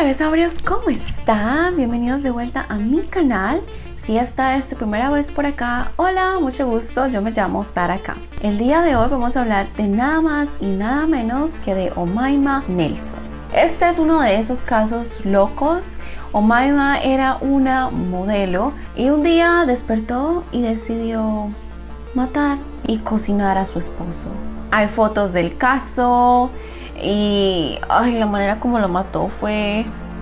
besabrios, ¿cómo están? Bienvenidos de vuelta a mi canal. Si esta es tu primera vez por acá, hola, mucho gusto, yo me llamo Sara K. El día de hoy vamos a hablar de nada más y nada menos que de Omaima Nelson. Este es uno de esos casos locos. Omaima era una modelo y un día despertó y decidió matar y cocinar a su esposo. Hay fotos del caso y la manera como lo mató fue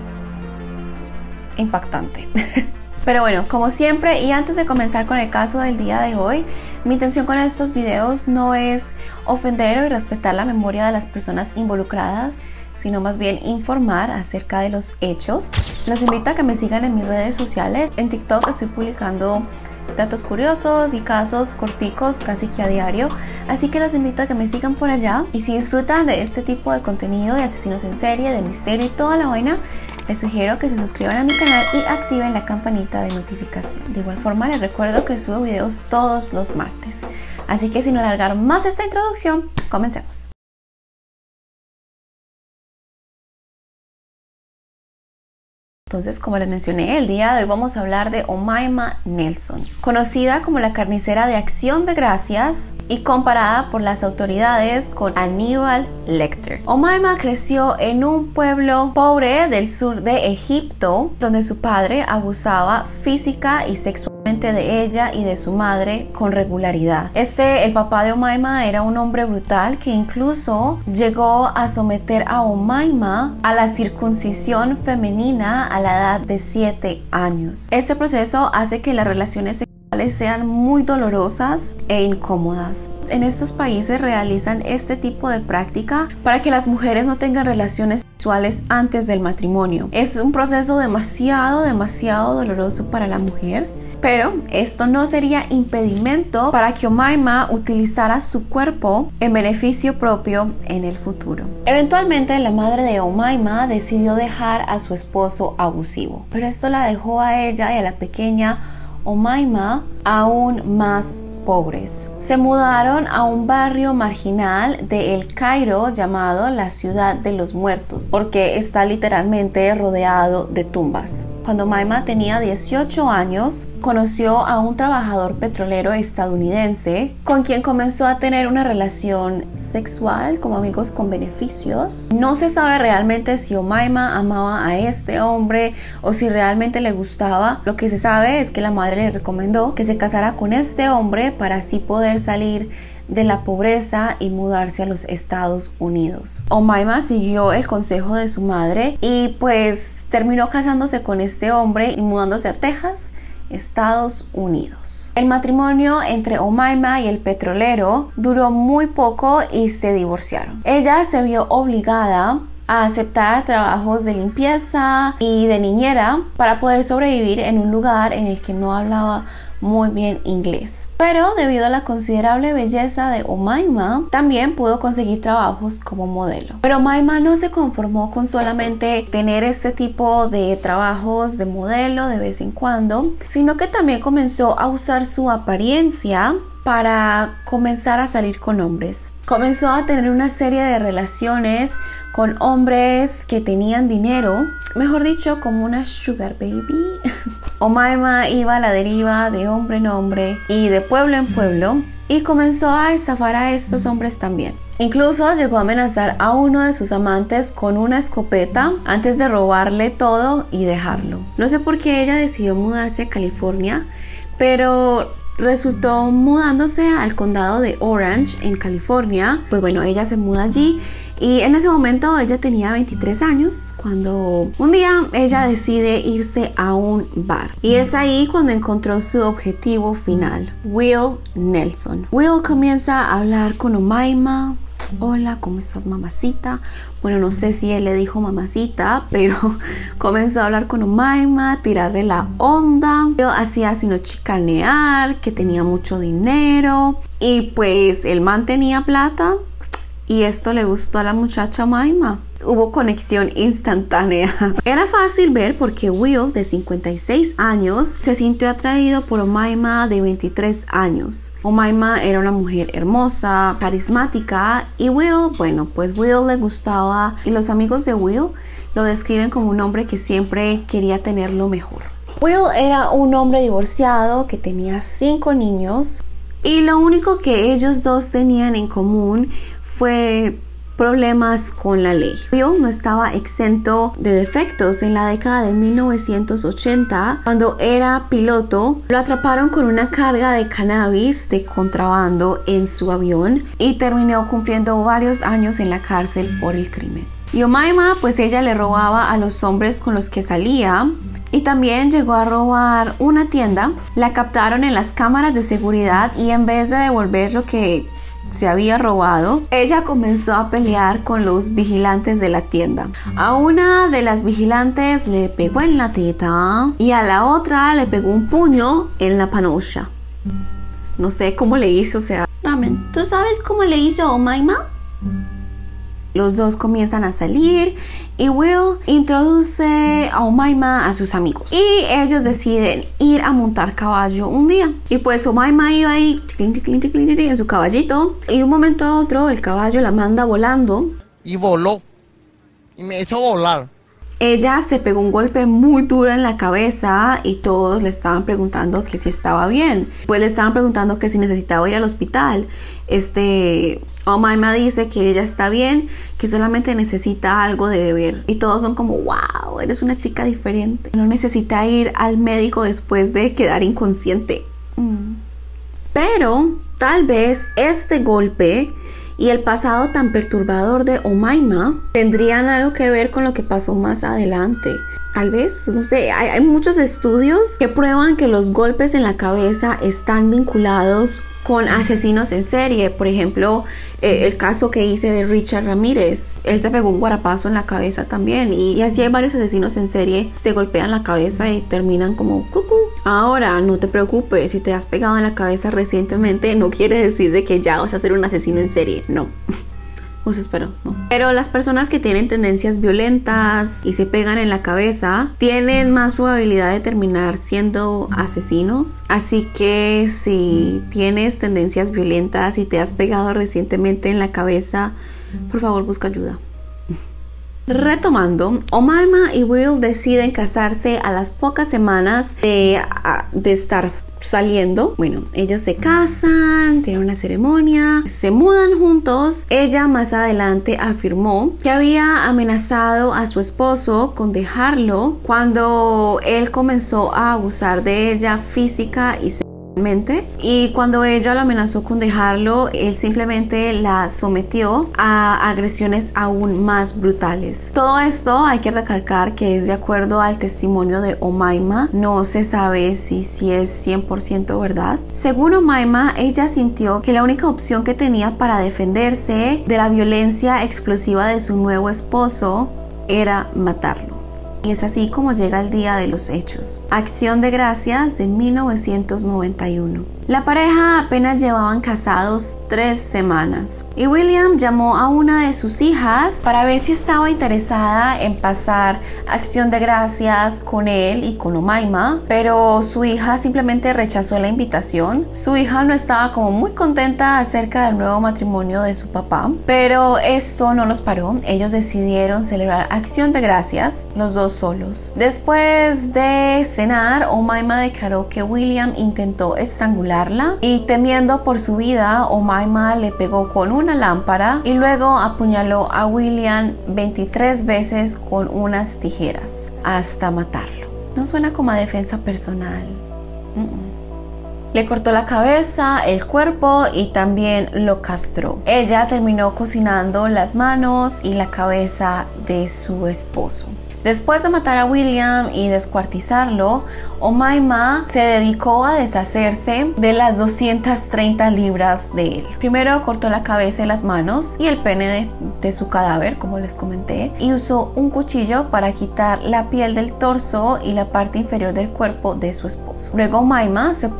impactante. Pero bueno, como siempre, y antes de comenzar con el caso del día de hoy, mi intención con estos videos no es ofender o irrespetar la memoria de las personas involucradas, sino más bien informar acerca de los hechos. Los invito a que me sigan en mis redes sociales. En TikTok estoy publicando datos curiosos y casos corticos casi que a diario, así que los invito a que me sigan por allá. Y si disfrutan de este tipo de contenido de asesinos en serie, de misterio y toda la vaina, les sugiero que se suscriban a mi canal y activen la campanita de notificación. De igual forma les recuerdo que subo videos todos los martes, así que sin alargar más esta introducción, comencemos. Entonces, como les mencioné, el día de hoy vamos a hablar de Omaima Nelson, conocida como la carnicera de Acción de Gracias y comparada por las autoridades con Hannibal Lecter. Omaima creció en un pueblo pobre del sur de Egipto, donde su padre abusaba física y sexualmente de ella y de su madre con regularidad. El papá de Omaima era un hombre brutal que incluso llegó a someter a Omaima a la circuncisión femenina a la edad de 7 años. Este proceso hace que las relaciones sexuales sean muy dolorosas e incómodas. En estos países realizan este tipo de práctica para que las mujeres no tengan relaciones sexuales antes del matrimonio. Es un proceso demasiado doloroso para la mujer. Pero esto no sería impedimento para que Omaima utilizara su cuerpo en beneficio propio en el futuro. Eventualmente la madre de Omaima decidió dejar a su esposo abusivo, pero esto la dejó a ella y a la pequeña Omaima aún más pobres. Se mudaron a un barrio marginal de El Cairo llamado la Ciudad de los Muertos, porque está literalmente rodeado de tumbas. Cuando Omaima tenía 18 años, conoció a un trabajador petrolero estadounidense con quien comenzó a tener una relación sexual como amigos con beneficios. No se sabe realmente si Omaima amaba a este hombre o si realmente le gustaba. Lo que se sabe es que la madre le recomendó que se casara con este hombre para así poder salir de la pobreza y mudarse a los Estados Unidos. Omaima siguió el consejo de su madre y pues terminó casándose con este hombre y mudándose a Texas, Estados Unidos. El matrimonio entre Omaima y el petrolero duró muy poco y se divorciaron. Ella se vio obligada a aceptar trabajos de limpieza y de niñera para poder sobrevivir en un lugar en el que no hablaba muy bien inglés. Pero debido a la considerable belleza de Omaima, también pudo conseguir trabajos como modelo. Pero Omaima no se conformó con solamente tener este tipo de trabajos de modelo de vez en cuando, sino que también comenzó a usar su apariencia para comenzar a salir con hombres. Comenzó a tener una serie de relaciones con hombres que tenían dinero, mejor dicho, como una sugar baby. Omaima iba a la deriva de hombre en hombre y de pueblo en pueblo y comenzó a estafar a estos hombres también. Incluso llegó a amenazar a uno de sus amantes con una escopeta antes de robarle todo y dejarlo. No sé por qué ella decidió mudarse a California, pero resultó mudándose al condado de Orange en California. Pues bueno, ella se muda allí y en ese momento ella tenía 23 años cuando un día ella decide irse a un bar y es ahí cuando encontró su objetivo final, Will Nelson. Will comienza a hablar con Omaima. Hola, ¿cómo estás, mamacita? Bueno, no sé si él le dijo mamacita, pero comenzó a hablar con Omaima, tirarle la onda. Yo hacía sino chicanear, que tenía mucho dinero y pues el man tenía plata y esto le gustó a la muchacha Omaima. Hubo conexión instantánea. Era fácil ver porque Will, de 56 años, se sintió atraído por Omaima, de 23 años. Omaima era una mujer hermosa, carismática y Will, bueno, pues Will le gustaba y los amigos de Will lo describen como un hombre que siempre quería tener lo mejor. Will era un hombre divorciado que tenía 5 niños y lo único que ellos dos tenían en común fue problemas con la ley. Will no estaba exento de defectos. En la década de 1980, cuando era piloto, lo atraparon con una carga de cannabis de contrabando en su avión y terminó cumpliendo varios años en la cárcel por el crimen. Y Omaima, pues ella le robaba a los hombres con los que salía y también llegó a robar una tienda. La captaron en las cámaras de seguridad y en vez de devolver lo que se había robado, ella comenzó a pelear con los vigilantes de la tienda. A una de las vigilantes le pegó en la teta y a la otra le pegó un puño en la panocha. No sé cómo le hizo, o sea, Ramen, ¿tú sabes cómo le hizo Omaima? Los dos comienzan a salir y Will introduce a Omaima a sus amigos. Y ellos deciden ir a montar caballo un día. Y pues Omaima iba ahí en su caballito. Y de un momento a otro el caballo la manda volando. Y voló. Y me hizo volar. Ella se pegó un golpe muy duro en la cabeza y todos le estaban preguntando que si estaba bien. Pues le estaban preguntando que si necesitaba ir al hospital. Omaima dice que ella está bien, que solamente necesita algo de beber. Y todos son como, wow, eres una chica diferente. No necesita ir al médico después de quedar inconsciente. Pero tal vez este golpe y el pasado tan perturbador de Omaima tendrían algo que ver con lo que pasó más adelante. Tal vez, no sé, hay muchos estudios que prueban que los golpes en la cabeza están vinculados con asesinos en serie. Por ejemplo, el caso que hice de Richard Ramírez, él se pegó un guarapazo en la cabeza también, y así hay varios asesinos en serie, se golpean la cabeza y terminan como cucú. Ahora, no te preocupes, si te has pegado en la cabeza recientemente, no quiere decir de que ya vas a ser un asesino en serie, no. Pues espero, no. Pero las personas que tienen tendencias violentas y se pegan en la cabeza tienen más probabilidad de terminar siendo asesinos. Así que si tienes tendencias violentas y te has pegado recientemente en la cabeza, por favor busca ayuda. Retomando, Omaima y Will deciden casarse a las pocas semanas de estar saliendo. Bueno, ellos se casan, tienen una ceremonia, se mudan juntos. Ella más adelante afirmó que había amenazado a su esposo con dejarlo cuando él comenzó a abusar de ella física y sexualmente. Y cuando ella lo amenazó con dejarlo, él simplemente la sometió a agresiones aún más brutales. Todo esto hay que recalcar que es de acuerdo al testimonio de Omaima. No se sabe si es 100% verdad. Según Omaima, ella sintió que la única opción que tenía para defenderse de la violencia explosiva de su nuevo esposo era matarlo. Y es así como llega el día de los hechos. Acción de Gracias de 1991. La pareja apenas llevaban casados 3 semanas y William llamó a una de sus hijas para ver si estaba interesada en pasar Acción de Gracias con él y con Omaima, pero su hija simplemente rechazó la invitación. Su hija no estaba como muy contenta acerca del nuevo matrimonio de su papá, pero esto no los paró. Ellos decidieron celebrar Acción de Gracias los dos solos. Después de cenar, Omaima declaró que William intentó estrangularla y temiendo por su vida, Omaima le pegó con una lámpara y luego apuñaló a William 23 veces con unas tijeras hasta matarlo. No suena como a defensa personal. Le cortó la cabeza, el cuerpo y también lo castró. Ella terminó cocinando las manos y la cabeza de su esposo. Después de matar a William y descuartizarlo, Omaima se dedicó a deshacerse de las 230 libras de él. Primero cortó la cabeza y las manos y el pene de su cadáver, como les comenté, y usó un cuchillo para quitar la piel del torso y la parte inferior del cuerpo de su esposo. Luego Omaima se puso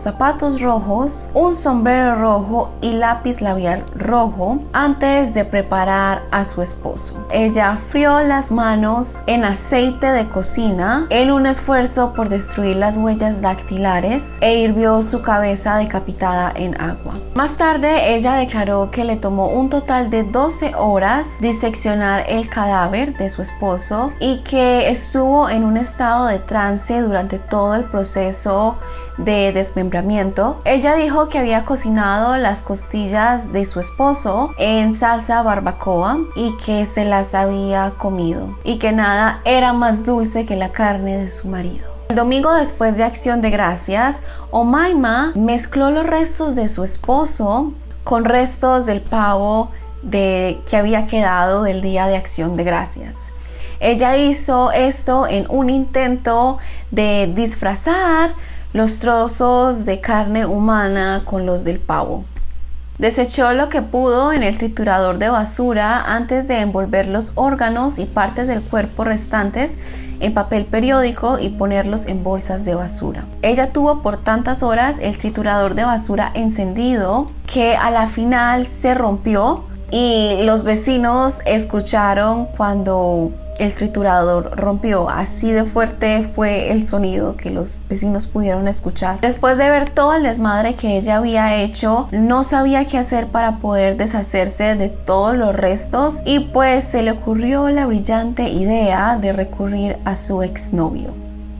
zapatos rojos, un sombrero rojo y lápiz labial rojo antes de preparar a su esposo. Ella frió las manos en aceite de cocina en un esfuerzo por destruir las huellas dactilares e hirvió su cabeza decapitada en agua. Más tarde ella declaró que le tomó un total de 12 horas diseccionar el cadáver de su esposo y que estuvo en un estado de trance durante todo el proceso de desmembramiento. Ella dijo que había cocinado las costillas de su esposo en salsa barbacoa y que se las había comido y que nada era más dulce que la carne de su marido. El domingo después de Acción de Gracias, Omaima mezcló los restos de su esposo con restos del pavo que había quedado del día de Acción de Gracias. Ella hizo esto en un intento de disfrazar los trozos de carne humana con los del pavo. Desechó lo que pudo en el triturador de basura antes de envolver los órganos y partes del cuerpo restantes en papel periódico y ponerlos en bolsas de basura. Ella tuvo por tantas horas el triturador de basura encendido que a la final se rompió y los vecinos escucharon cuando el triturador rompió. Así de fuerte fue el sonido que los vecinos pudieron escuchar. Después de ver todo el desmadre que ella había hecho, no sabía qué hacer para poder deshacerse de todos los restos y pues se le ocurrió la brillante idea de recurrir a su exnovio.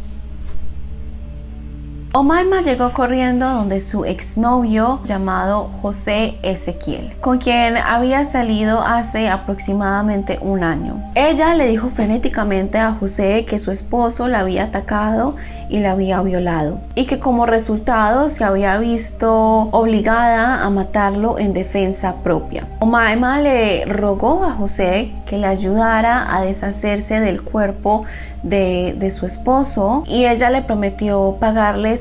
Omaima llegó corriendo donde su exnovio llamado José Ezequiel, con quien había salido hace aproximadamente un año. Ella le dijo frenéticamente a José que su esposo la había atacado y la había violado y que como resultado se había visto obligada a matarlo en defensa propia. Omaima le rogó a José que le ayudara a deshacerse del cuerpo de su esposo y ella le prometió pagarle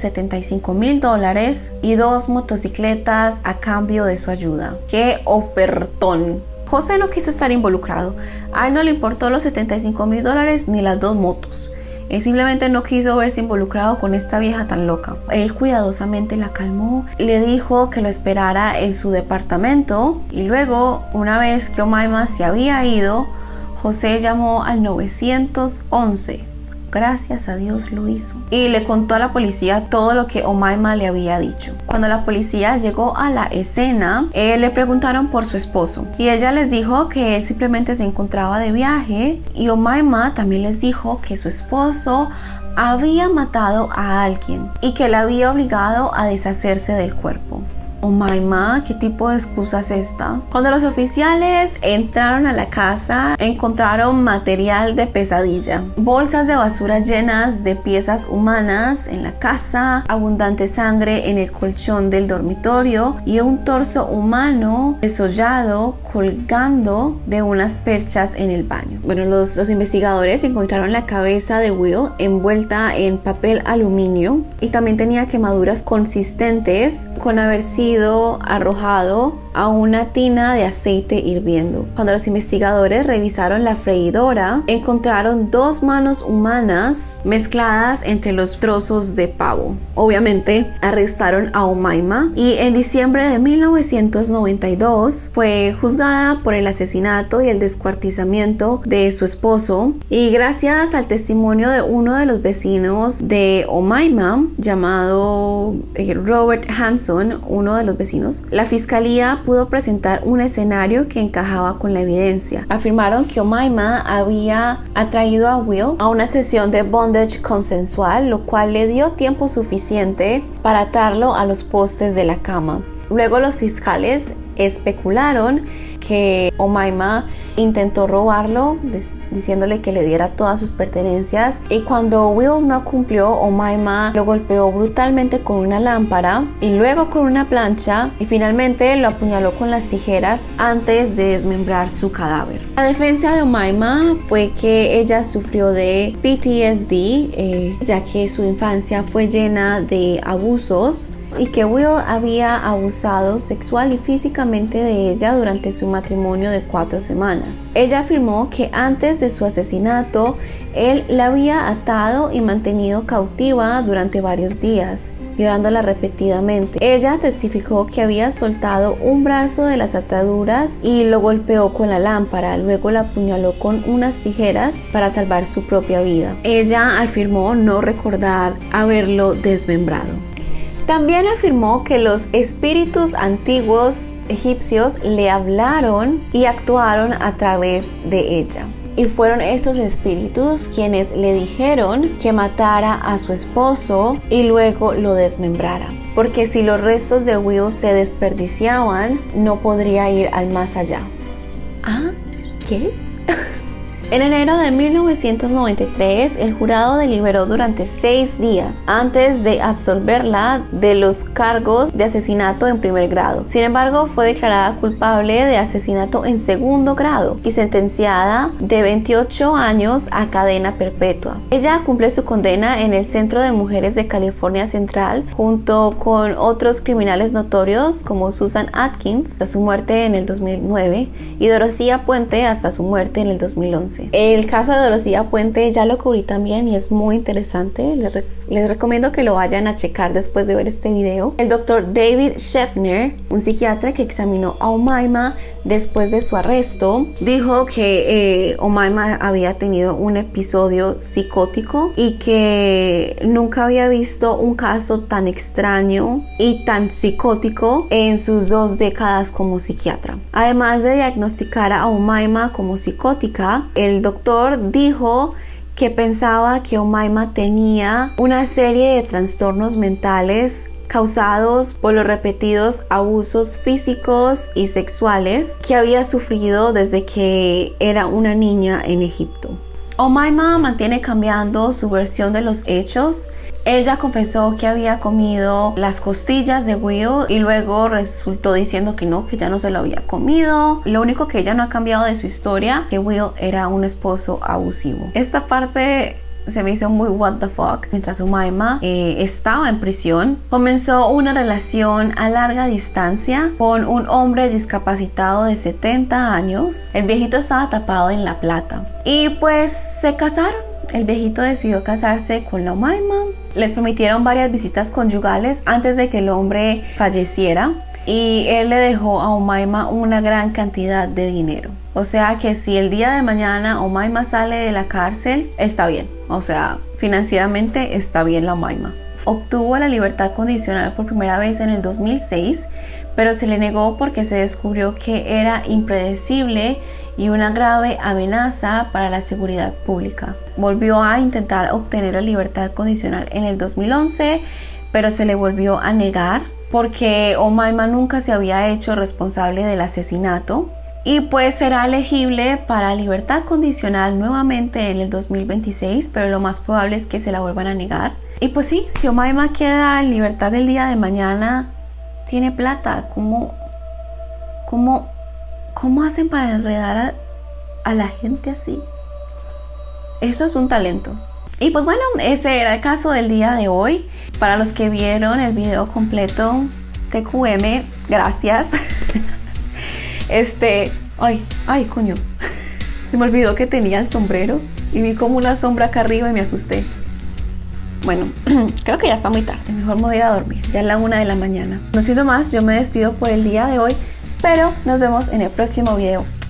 $75,000 y 2 motocicletas a cambio de su ayuda. ¡Qué ofertón! José no quiso estar involucrado. A él no le importó los $75,000 ni las 2 motos. Él simplemente no quiso verse involucrado con esta vieja tan loca. Él cuidadosamente la calmó, le dijo que lo esperara en su departamento y luego, una vez que Omaima se había ido, José llamó al 911. Gracias a Dios lo hizo. Y le contó a la policía todo lo que Omaima le había dicho. Cuando la policía llegó a la escena, le preguntaron por su esposo. Y ella les dijo que él simplemente se encontraba de viaje. Y Omaima también les dijo que su esposo había matado a alguien y que la había obligado a deshacerse del cuerpo. Omaima, ¿qué tipo de excusa es esta? Cuando los oficiales entraron a la casa, encontraron material de pesadilla. Bolsas de basura llenas de piezas humanas en la casa, abundante sangre en el colchón del dormitorio y un torso humano desollado colgando de unas perchas en el baño. Bueno, los investigadores encontraron la cabeza de Will envuelta en papel aluminio y también tenía quemaduras consistentes con haber sido arrojado a una tina de aceite hirviendo. Cuando los investigadores revisaron la freidora, encontraron 2 manos humanas mezcladas entre los trozos de pavo. Obviamente, arrestaron a Omaima y en diciembre de 1992 fue juzgada por el asesinato y el descuartizamiento de su esposo y gracias al testimonio de uno de los vecinos de Omaima llamado Robert Hanson, uno de los vecinos, la fiscalía pudo presentar un escenario que encajaba con la evidencia. Afirmaron que Omaima había atraído a Will a una sesión de bondage consensual, lo cual le dio tiempo suficiente para atarlo a los postes de la cama. Luego los fiscales especularon que Omaima intentó robarlo diciéndole que le diera todas sus pertenencias y cuando Will no cumplió, Omaima lo golpeó brutalmente con una lámpara y luego con una plancha y finalmente lo apuñaló con las tijeras antes de desmembrar su cadáver. La defensa de Omaima fue que ella sufrió de PTSD ya que su infancia fue llena de abusos y que Will había abusado sexual y físicamente de ella durante su matrimonio de 4 semanas. Ella afirmó que antes de su asesinato, él la había atado y mantenido cautiva durante varios días violándola repetidamente. Ella testificó que había soltado un brazo de las ataduras y lo golpeó con la lámpara, luego la apuñaló con unas tijeras para salvar su propia vida. Ella afirmó no recordar haberlo desmembrado. También afirmó que los espíritus antiguos egipcios le hablaron y actuaron a través de ella. Y fueron estos espíritus quienes le dijeron que matara a su esposo y luego lo desmembrara. Porque si los restos de Will se desperdiciaban, no podría ir al más allá. ¿Ah? ¿Qué? En enero de 1993, el jurado deliberó durante 6 días antes de absolverla de los cargos de asesinato en primer grado. Sin embargo, fue declarada culpable de asesinato en segundo grado y sentenciada de 28 años a cadena perpetua. Ella cumple su condena en el Centro de Mujeres de California Central junto con otros criminales notorios como Susan Atkins hasta su muerte en el 2009 y Dorothea Puente hasta su muerte en el 2011. El caso de Dorothea Puente ya lo cubrí también y es muy interesante. Les recomiendo que lo vayan a checar después de ver este video. El doctor David Scheffner, un psiquiatra que examinó a Omaima después de su arresto, dijo que Omaima había tenido un episodio psicótico y que nunca había visto un caso tan extraño y tan psicótico en sus 2 décadas como psiquiatra. Además de diagnosticar a Omaima como psicótica, el doctor dijo que pensaba que Omaima tenía una serie de trastornos mentales causados por los repetidos abusos físicos y sexuales que había sufrido desde que era una niña en Egipto. Omaima mantiene cambiando su versión de los hechos. Ella confesó que había comido las costillas de Will y luego resultó diciendo que no, que ya no se lo había comido. Lo único que ella no ha cambiado de su historia, que Will era un esposo abusivo. Esta parte se me hizo muy what the fuck. Mientras Omaima estaba en prisión, comenzó una relación a larga distancia con un hombre discapacitado de 70 años. El viejito estaba tapado en La Plata y pues se casaron. El viejito decidió casarse con la Omaima. Les permitieron varias visitas conyugales antes de que el hombre falleciera y él le dejó a Omaima una gran cantidad de dinero. O sea que si el día de mañana Omaima sale de la cárcel, está bien. O sea, financieramente está bien la Omaima. Obtuvo la libertad condicional por primera vez en el 2006, pero se le negó porque se descubrió que era impredecible y una grave amenaza para la seguridad pública. Volvió a intentar obtener la libertad condicional en el 2011, pero se le volvió a negar porque Omaima nunca se había hecho responsable del asesinato. Y pues será elegible para libertad condicional nuevamente en el 2026, pero lo más probable es que se la vuelvan a negar. Y pues sí, si Omaima queda en libertad el día de mañana, tiene plata. ¿Cómo hacen para enredar a la gente así? Esto es un talento. Y pues bueno, ese era el caso del día de hoy. Para los que vieron el video completo, TQM, gracias. Ay, coño. Se me olvidó que tenía el sombrero y vi como una sombra acá arriba y me asusté. Bueno, creo que ya está muy tarde. Mejor me voy a ir a dormir. Ya es la 1 de la mañana. No siendo más, yo me despido por el día de hoy, pero nos vemos en el próximo video.